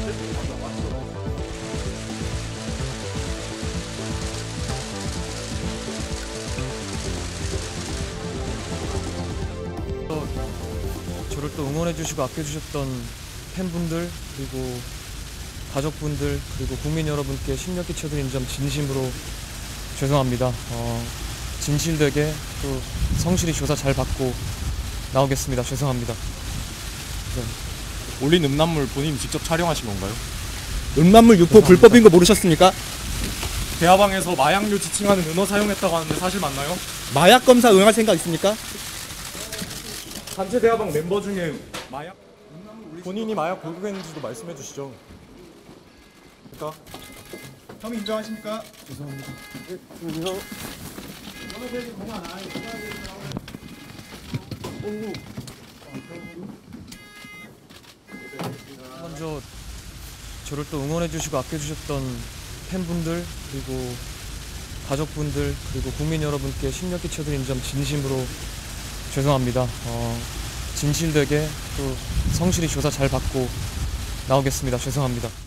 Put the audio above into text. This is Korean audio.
저를 또 응원해주시고 아껴주셨던 팬분들, 그리고 가족분들, 그리고 국민 여러분께 심려 끼쳐드린 점 진심으로 죄송합니다. 진실되게 또 성실히 조사 잘 받고 나오겠습니다. 죄송합니다. 올린 음란물 본인 직접 촬영하신 건가요? 음란물 유포 불법인 거 모르셨습니까? 대화방에서 마약류 지칭하는 은어 사용했다고 하는데 사실 맞나요? 마약 검사 응할 생각 있습니까? 단체 대화방 멤버 중에 마약? 본인이 마약 보급했는지도 말씀해 주시죠. 그러니까 혐의 인정하십니까? 먼저 저를 또 응원해주시고 아껴주셨던 팬분들, 그리고 가족분들, 그리고 국민 여러분께 심려 끼쳐드린 점 진심으로 죄송합니다. 진실되게 또 성실히 조사 잘 받고 나오겠습니다. 죄송합니다.